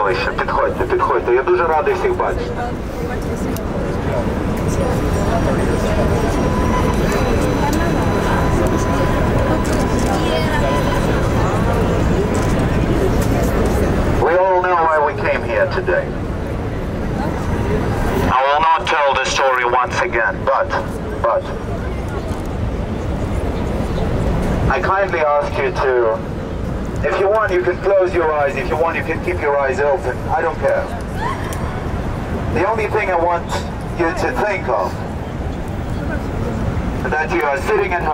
ближче. Підходьте, підходьте. Я дуже радий всіх бачити. We all know why we came here today. I will not tell the story once again, but I kindly ask you to, if you want you can close your eyes, if you want you can keep your eyes open, I don't care. The only thing I want you to think of, that you are sitting at home